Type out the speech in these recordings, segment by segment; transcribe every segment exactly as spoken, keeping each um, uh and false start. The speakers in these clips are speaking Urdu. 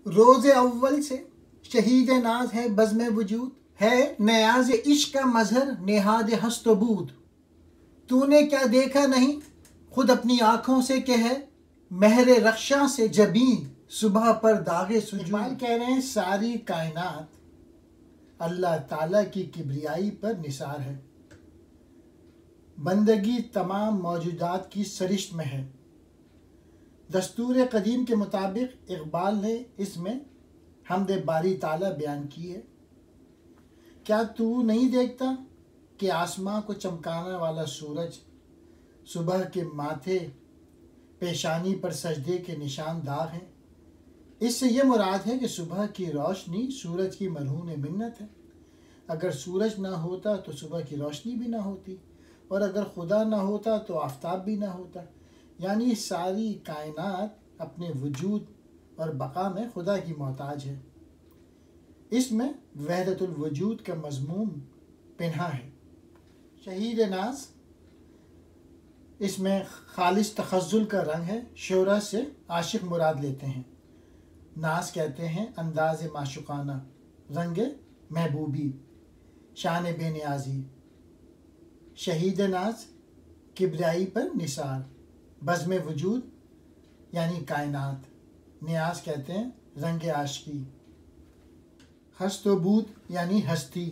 روز اول سے شہید ناز ہے بزم وجود، ہے نیاز عشق کا مظہر نہاد ہست و بود۔ تو نے کیا دیکھا نہیں خود اپنی آنکھوں سے کہ ہے مہر رخشاں سے جبیں صبح پر داغ سجود۔ اقبال کہہ رہے ہیں ساری کائنات اللہ تعالیٰ کی کبریائی پر نثار ہے، بندگی تمام موجودات کی سرشت میں ہے۔ دستور قدیم کے مطابق اقبال نے اس میں حمد باری تعالیٰ بیان کی ہے۔ کیا تو نہیں دیکھتا کہ آسماں کو چمکانے والا سورج صبح کے ماتھے پیشانی پر سجدے کے نشان داغ ہیں؟ اس سے یہ مراد ہے کہ صبح کی روشنی سورج کی مرہون منت ہے۔ اگر سورج نہ ہوتا تو صبح کی روشنی بھی نہ ہوتی، اور اگر خدا نہ ہوتا تو آفتاب بھی نہ ہوتا۔ یعنی ساری کائنات اپنے وجود اور بقا میں خدا کی محتاج ہے۔ اس میں وحدت الوجود کا مضمون پنہا ہے۔ شہید ناز اس میں خالص تخزل کا رنگ ہے، شہرہ سے عاشق مراد لیتے ہیں۔ ناز کہتے ہیں انداز معشوقانہ، رنگ محبوبی، شان بے نیازی۔ شہید ناز کبریائی پر نثار، بزم وجود یعنی کائنات، نیاز کہتے ہیں رنگ عاشقی، ہست و بود یعنی ہستی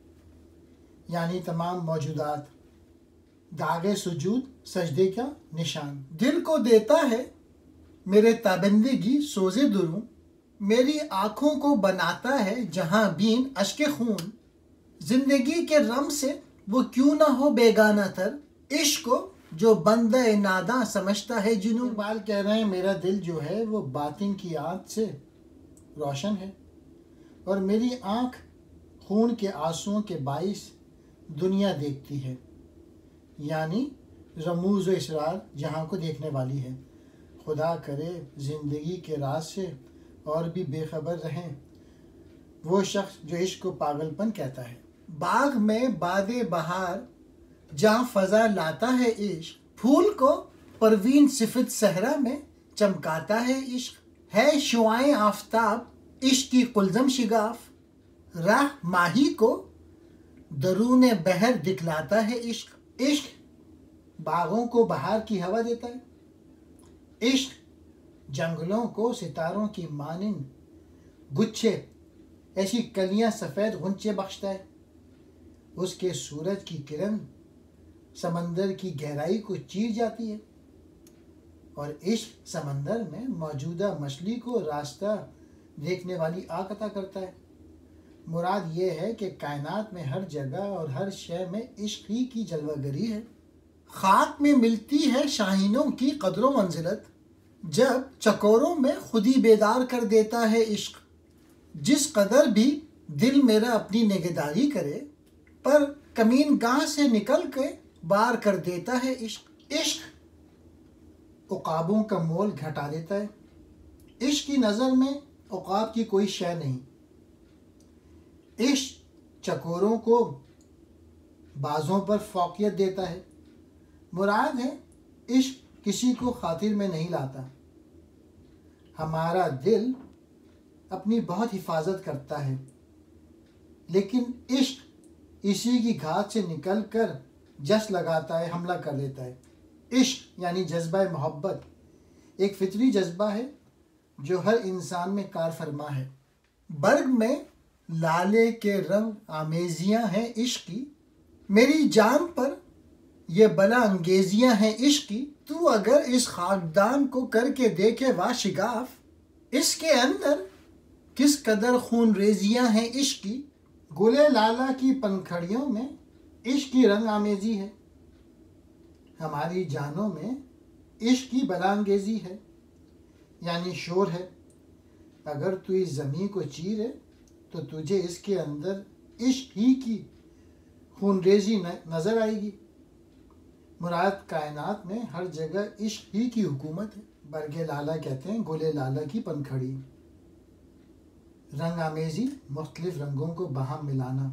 یعنی تمام موجودات، داغ سجود سجدے کا نشان۔ دل کو دیتا ہے میرے تابندگی سوز دروں، میری آنکھوں کو بناتا ہے جہاں بین اشک خون۔ زندگی کے رم سے وہ کیوں نہ ہو بیگانہ تر، عشق کو جو بندہ ناداں سمجھتا ہے جنوں۔ اقبال کہہ رہے ہیں میرا دل جو ہے وہ باطن کی آنکھ سے روشن ہے، اور میری آنکھ خون کے آنسوؤں کے باعث دنیا دیکھتی ہے، یعنی رموز و اسرار جہاں کو دیکھنے والی ہے۔ خدا کرے زندگی کے راز سے اور بھی بے خبر رہیں وہ شخص جو عشق کو پاگل پن کہتا ہے۔ باغ میں باد بہار جہاں فضا لاتا ہے عشق، پھول کو پروین صفت صحرا میں چمکاتا ہے عشق۔ ہے شعاعیں آفتاب عشق کی قلزم شگاف، راہ ماہی کو درون بحر دکھلاتا ہے عشق۔ عشق باغوں کو بہار کی ہوا دیتا ہے، عشق جنگلوں کو ستاروں کی مانند گچھے ایسی کلیاں سفید غنچے بخشتا ہے۔ اس کے سورج کی کرن سمندر کی گہرائی کو چیر جاتی ہے، اور عشق سمندر میں موجودہ مچھلی کو راستہ دیکھنے والی آنکھ عطا کرتا ہے۔ مراد یہ ہے کہ کائنات میں ہر جگہ اور ہر شے میں عشق ہی کی جلوہ گری ہے۔ خاک میں ملتی ہے شاہینوں کی قدر و منزلت، جب چکوروں میں خودی بیدار کر دیتا ہے عشق۔ جس قدر بھی دل میرا اپنی نگہداری کرے، پر کمین گاہ سے نکل کے بار کر دیتا ہے عشق۔ عشق عقابوں کا مول گھٹا دیتا ہے۔ عشق کی نظر میں عقاب کی کوئی شے نہیں۔ عشق چکوروں کو بازوں پر فوقیت دیتا ہے۔ مراد ہے عشق کسی کو خاطر میں نہیں لاتا۔ ہمارا دل اپنی بہت حفاظت کرتا ہے، لیکن عشق اسی کی گھات سے نکل کر جس لگاتا ہے، حملہ کر دیتا ہے۔ عشق یعنی جذبہ محبت ایک فطری جذبہ ہے جو ہر انسان میں کار فرما ہے۔ برگ میں لالے کے رنگ آمیزیاں ہیں عشق کی، میری جان پر یہ بلا انگیزیاں ہیں عشق کی۔ تو اگر اس خاکدان کو کر کے دیکھے وا شگاف، اس کے اندر کس قدر خون ریزیاں ہیں عشق کی۔ گلے لالا کی پنکھڑیوں میں عشق کی رنگ آمیزی ہے، ہماری جانوں میں عشق کی بلا انگیزی ہے، یعنی شور ہے۔ اگر تو اس زمین کو چیرے تو تجھے اس کے اندر عشق ہی کی خون ریزی نظر آئے گی۔ مراد کائنات میں ہر جگہ عشق ہی کی حکومت ہے۔ برگ لالا کہتے ہیں گلے لالا کی پنکھڑی، رنگ آمیزی مختلف رنگوں کو باہم ملانا۔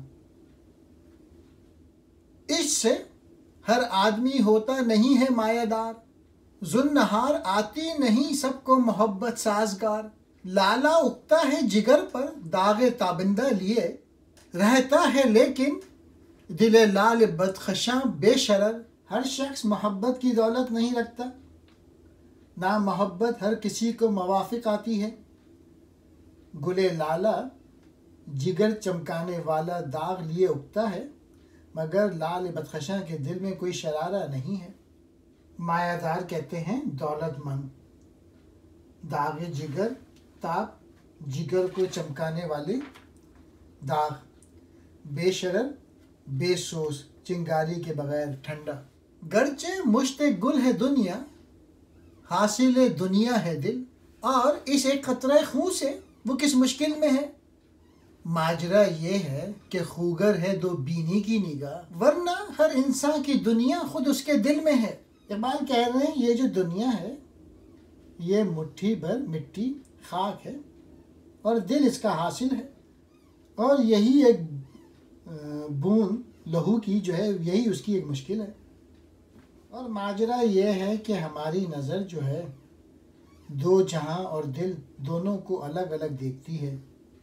عشق سے ہر آدمی ہوتا نہیں ہے مایہ دار، ذوالنہار آتی نہیں سب کو محبت سازگار۔ لالا اگتا ہے جگر پر داغ تابندہ لیے، رہتا ہے لیکن دل لال بدخشاں بے شرر۔ ہر شخص محبت کی دولت نہیں رکھتا، نہ محبت ہر کسی کو موافق آتی ہے۔ گل لالا جگر چمکانے والا داغ لیے اگتا ہے، مگر لال بدخشاں کے دل میں کوئی شرارہ نہیں ہے۔ مایہ دار کہتے ہیں دولت مند، داغ جگر تاب جگر کو چمکانے والے داغ، بے شرر بے سوز چنگاری کے بغیر ٹھنڈا۔ گرچہ مشت گل ہے دنیا، حاصل دنیا ہے دل، اور اس ایک قطرہ خون سے وہ کس مشکل میں ہے۔ ماجرا یہ ہے کہ خوگر ہے دو بینی کی نگاہ، ورنہ ہر انسان کی دنیا خود اس کے دل میں ہے۔ اقبال کہہ رہے ہیں یہ جو دنیا ہے یہ مٹھی بھر مٹی خاک ہے اور دل اس کا حاصل ہے، اور یہی ایک بوند لہو کی جو ہے یہی اس کی ایک مشکل ہے۔ اور ماجرا یہ ہے کہ ہماری نظر جو ہے دو جہاں اور دل دونوں کو الگ الگ دیکھتی ہے،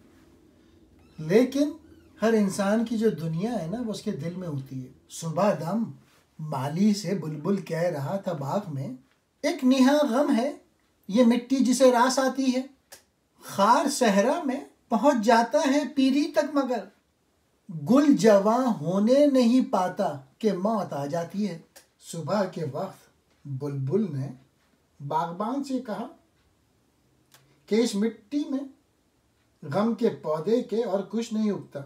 لیکن ہر انسان کی جو دنیا ہے نا وہ اس کے دل میں ہوتی ہے۔ صبح دم مالی سے بلبل کہہ رہا تھا باغ میں، ایک نہا غم ہے یہ مٹی جسے راس آتی ہے، خار صحرا میں پہنچ جاتا ہے پیری تک مگر گل جواں ہونے نہیں پاتا کہ موت آ جاتی ہے۔ صبح کے وقت بلبل نے باغبان سے کہا کہ اس مٹی میں غم کے پودے کے اور کچھ نہیں اگتا،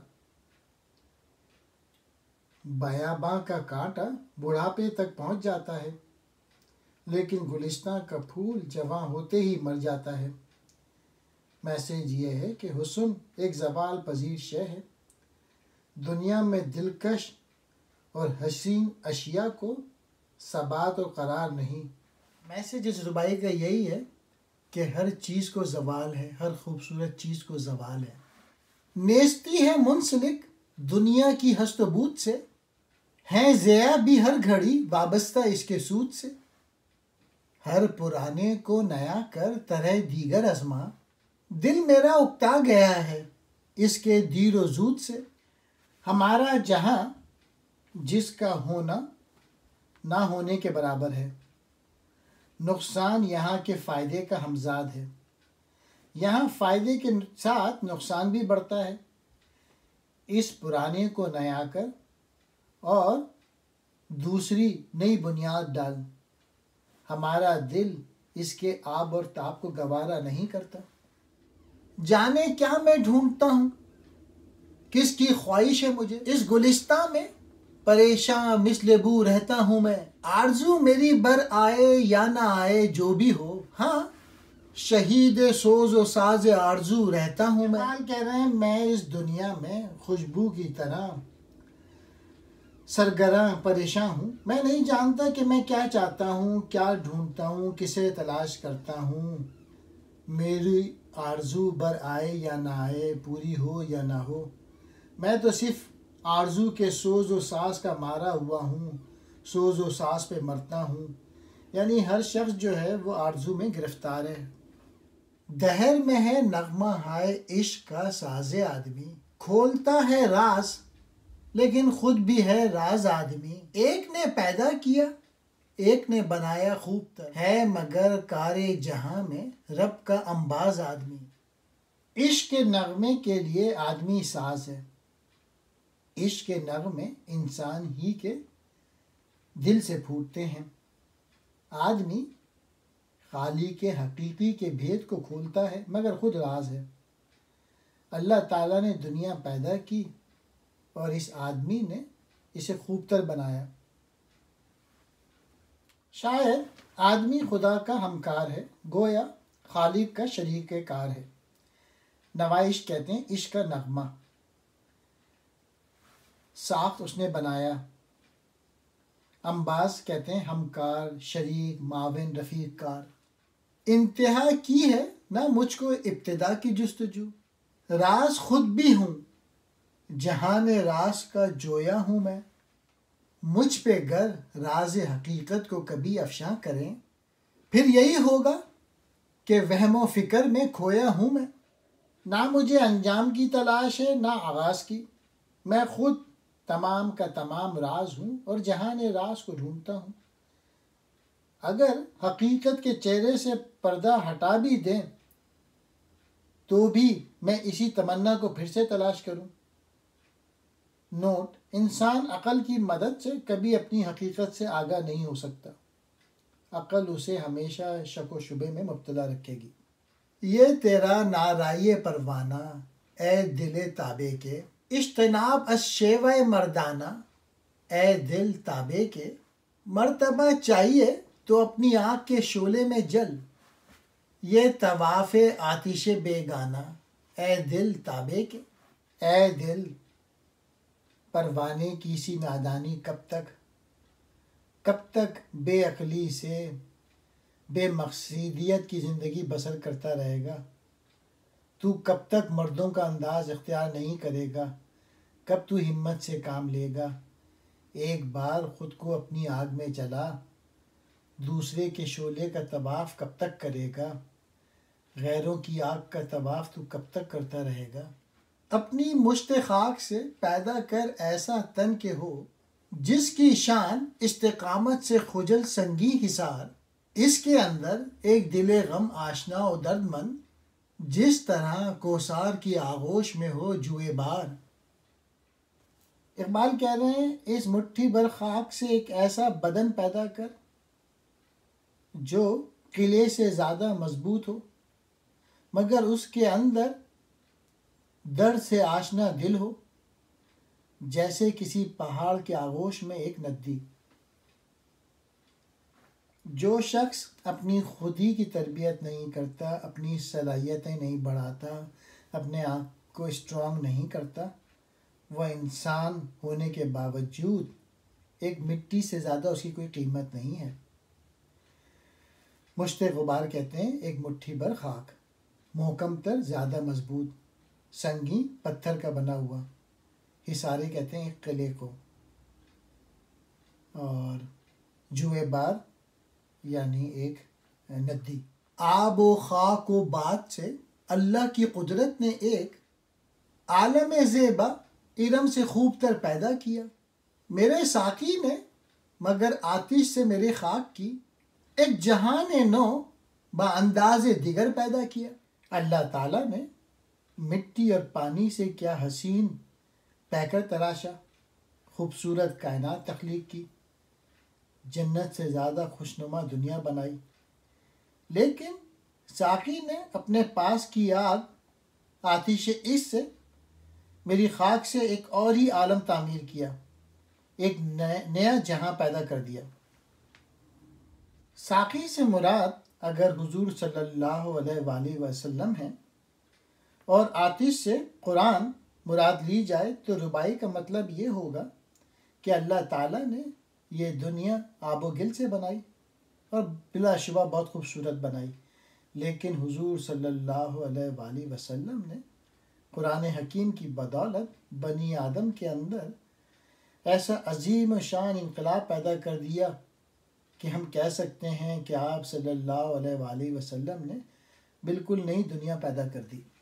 بیاباں کا کانٹا بڑھاپے تک پہنچ جاتا ہے لیکن گلستان کا پھول جوان ہوتے ہی مر جاتا ہے۔ میسج یہ ہے کہ حسن ایک زوال پذیر شے ہے، دنیا میں دلکش اور حسین اشیاء کو ثبات اور قرار نہیں۔ میسج اس ربائی کا یہی ہے کہ ہر چیز کو زوال ہے، ہر خوبصورت چیز کو زوال ہے۔ نیستی ہے منسلک دنیا کی ہست و بود سے، ہیں ضیاء بھی ہر گھڑی وابستہ اس کے سود سے۔ ہر پرانے کو نیا کر طرح دیگر ازما، دل میرا اکتا گیا ہے اس کے دیر و زود سے۔ ہمارا جہاں جس کا ہونا نہ ہونے کے برابر ہے، نقصان یہاں کے فائدے کا ہمزاد ہے، یہاں فائدے کے ساتھ نقصان بھی بڑھتا ہے۔ اس پرانے کو نیا کر اور دوسری نئی بنیاد ڈال، ہمارا دل اس کے آب اور تاب کو گوارا نہیں کرتا۔ جانے کیا میں ڈھونڈتا ہوں، کس کی خواہش ہے مجھے، اس گلستان میں پریشان مثل بو رہتا ہوں میں۔ آرزو میری بر آئے یا نہ آئے جو بھی ہو، ہاں شہید سوز و ساز آرزو رہتا ہوں میں۔ کہہ رہے ہیں میں اس دنیا میں خوشبو کی طرح سرگراں پریشان ہوں، میں نہیں جانتا کہ میں کیا چاہتا ہوں، کیا ڈھونڈتا ہوں، کسے تلاش کرتا ہوں۔ میری آرزو بر آئے یا نہ آئے، پوری ہو یا نہ ہو، میں تو صرف آرزو کے سوز و ساز کا مارا ہوا ہوں، سوز و ساز پہ مرتا ہوں۔ یعنی ہر شخص جو ہے وہ آرزو میں گرفتار ہے۔ دہر میں ہے نغمہ ہائے عشق کا ساز آدمی، کھولتا ہے راز لیکن خود بھی ہے راز آدمی۔ ایک نے پیدا کیا ایک نے بنایا خوب تر، ہے مگر کار جہاں میں رب کا انباز آدمی۔ عشق کے نغمے کے لیے آدمی ساز ہے، عشق کے نغمے انسان ہی کے دل سے پھوٹتے ہیں۔ آدمی خالق کے حقیقی کے بھید کو کھولتا ہے مگر خود راز ہے۔ اللہ تعالیٰ نے دنیا پیدا کی اور اس آدمی نے اسے خوب تر بنایا۔ شاید آدمی خدا کا ہمکار ہے، گویا خالق کا شریک کار ہے۔ نوائش کہتے ہیں عشق کا نغمہ، ساخت اس نے بنایا۔ انباز کہتے ہیں ہمکار، شریک، معاون، رفیق کار۔ انتہا کی ہے نہ مجھ کو ابتدا کی جستجو، راز خود بھی ہوں جہان راز کا جویا ہوں میں۔ مجھ پہ گر راز حقیقت کو کبھی افشاں کریں، پھر یہی ہوگا کہ وہم و فکر میں کھویا ہوں میں، نہ مجھے انجام کی تلاش ہے نہ آغاز کی، میں خود تمام کا تمام راز ہوں اور جہان راز کو ڈھونڈتا ہوں۔ اگر حقیقت کے چہرے سے پردہ ہٹا بھی دیں تو بھی میں اسی تمنا کو پھر سے تلاش کروں۔ نوٹ: انسان عقل کی مدد سے کبھی اپنی حقیقت سے آگاہ نہیں ہو سکتا، عقل اسے ہمیشہ شک و شبے میں مبتلا رکھے گی۔ یہ تیرا نارائے پروانہ اے دل تابے کے، اجتناب از شیوہ مردانہ اے دل تابے کے، مرتبہ چاہیے تو اپنی آنکھ کے شعلے میں جل، یہ طواف آتش بیگانہ اے دل تابے کے۔ اے دل، پروانے کی سی نادانی کب تک، کب تک بے عقلی سے بے مقصدیت کی زندگی بسر کرتا رہے گا؟ تو کب تک مردوں کا انداز اختیار نہیں کرے گا؟ کب تو ہمت سے کام لے گا؟ ایک بار خود کو اپنی آگ میں جلا، دوسرے کے شعلے کا طواف کب تک کرے گا؟ غیروں کی آگ کا طواف تو کب تک کرتا رہے گا؟ اپنی مشت خاک سے پیدا کر ایسا تن کہ ہو، جس کی شان استقامت سے خجل سنگی حصار، اس کے اندر ایک دل غم آشنا و درد مند، جس طرح کوثار کی آغوش میں ہو جوئے بار۔ اقبال کہہ رہے ہیں اس مٹھی بھر خاک سے ایک ایسا بدن پیدا کر جو قلعے سے زیادہ مضبوط ہو، مگر اس کے اندر درد سے آشنا دل ہو، جیسے کسی پہاڑ کے آغوش میں ایک ندی۔ جو شخص اپنی خودی کی تربیت نہیں کرتا، اپنی صلاحیتیں نہیں بڑھاتا، اپنے آپ کو اسٹرانگ نہیں کرتا، وہ انسان ہونے کے باوجود ایک مٹی سے زیادہ اس کی کوئی قیمت نہیں ہے۔ مشت غبار کہتے ہیں ایک مٹھی بھر خاک، محکم تر، زیادہ مضبوط، سنگی پتھر کا بنا ہوا، حصاری کہتے ہیں ایک قلعے کو، اور جوئے بار یعنی ایک ندی۔ آب و خاک و باد سے اللہ کی قدرت نے ایک عالم زیبا ارم سے خوب تر پیدا کیا۔ میرے ساقی نے مگر آتش سے میرے خاک کی، ایک جہان نو با انداز دیگر پیدا کیا۔ اللہ تعالیٰ نے مٹی اور پانی سے کیا حسین پیکر تراشا، خوبصورت کائنات تخلیق کی، جنت سے زیادہ خوشنما دنیا بنائی، لیکن ساقی نے اپنے پاس کی آگ آتش عشق سے میری خاک سے ایک اور ہی عالم تعمیر کیا، ایک نیا جہاں پیدا کر دیا۔ ساقی سے مراد اگر حضور صلی اللہ علیہ وآلہ وسلم ہیں اور آتش سے قرآن مراد لی جائے تو ربائی کا مطلب یہ ہوگا کہ اللہ تعالیٰ نے یہ دنیا آب و گل سے بنائی اور بلا شبہ بہت خوبصورت بنائی، لیکن حضور صلی اللہ علیہ وآلہ وسلم نے قرآن حکیم کی بدولت بنی آدم کے اندر ایسا عظیم و شان انقلاب پیدا کر دیا کہ ہم کہہ سکتے ہیں کہ آپ صلی اللہ علیہ وآلہ وسلم نے بالکل نئی دنیا پیدا کر دی۔